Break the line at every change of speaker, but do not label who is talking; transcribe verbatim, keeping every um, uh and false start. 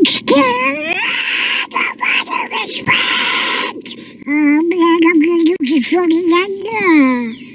scared. I don't want to respond. Oh man, I'm gonna use it for the end.